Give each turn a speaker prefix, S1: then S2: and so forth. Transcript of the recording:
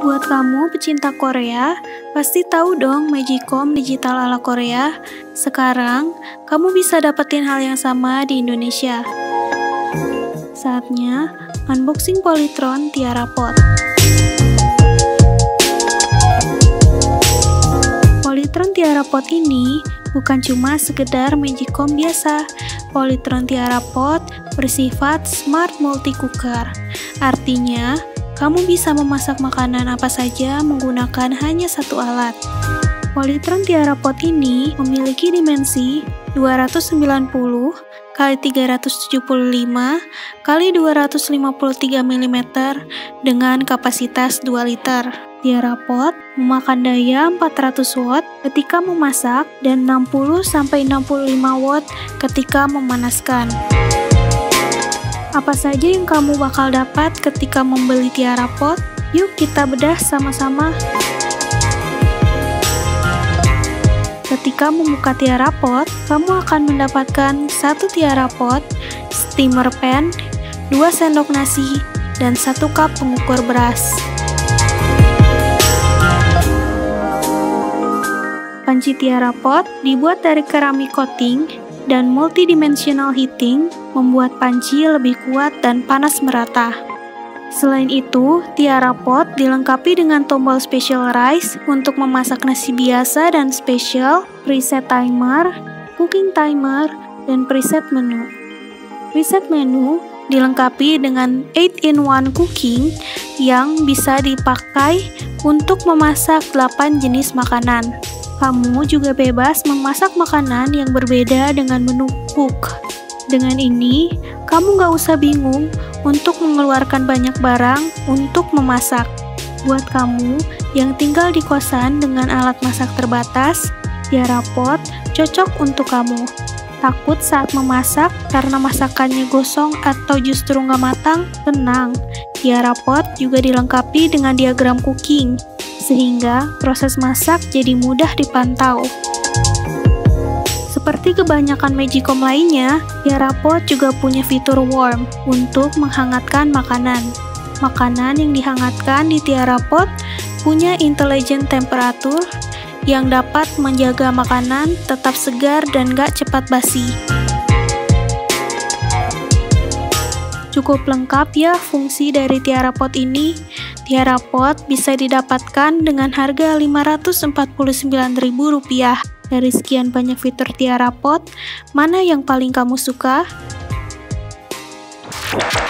S1: Buat kamu pecinta Korea, pasti tahu dong Magicom digital ala Korea. Sekarang, kamu bisa dapetin hal yang sama di Indonesia. Saatnya unboxing Polytron Tiara Pot. Polytron Tiara Pot ini bukan cuma sekedar Magicom biasa. Polytron Tiara Pot bersifat smart multi cooker. Artinya, kamu bisa memasak makanan apa saja menggunakan hanya satu alat. Polytron Tiara Pot ini memiliki dimensi 290 x 375 x 253 mm dengan kapasitas 2 liter. Tiara Pot memakan daya 400 watt ketika memasak dan 60-65 watt ketika memanaskan. Apa saja yang kamu bakal dapat ketika membeli Tiara Pot? Yuk kita bedah sama-sama. Ketika membuka Tiara Pot, kamu akan mendapatkan satu Tiara Pot, steamer pan, 2 sendok nasi, dan 1 cup pengukur beras. Panci Tiara Pot dibuat dari keramik coating dan multidimensional heating, membuat panci lebih kuat dan panas merata. Selain itu, Tiara Pot dilengkapi dengan tombol special rice untuk memasak nasi biasa dan spesial, preset timer, cooking timer, dan preset menu. Preset menu dilengkapi dengan 8-in-1 cooking yang bisa dipakai untuk memasak 8 jenis makanan. Kamu juga bebas memasak makanan yang berbeda dengan menu cook. Dengan ini, kamu gak usah bingung untuk mengeluarkan banyak barang untuk memasak. Buat kamu yang tinggal di kosan dengan alat masak terbatas, Tiara Pot cocok untuk kamu. Takut saat memasak karena masakannya gosong atau justru gak matang? Tenang, Tiara Pot juga dilengkapi dengan diagram cooking, sehingga proses masak jadi mudah dipantau. Seperti kebanyakan Magicom lainnya, Tiara Pot juga punya fitur warm untuk menghangatkan makanan. Makanan yang dihangatkan di Tiara Pot punya intelligent temperature yang dapat menjaga makanan tetap segar dan gak cepat basi. Cukup lengkap ya fungsi dari Tiara Pot ini. Tiara Pot bisa didapatkan dengan harga Rp549.000. Dari sekian banyak fitur Tiara Pot, mana yang paling kamu suka?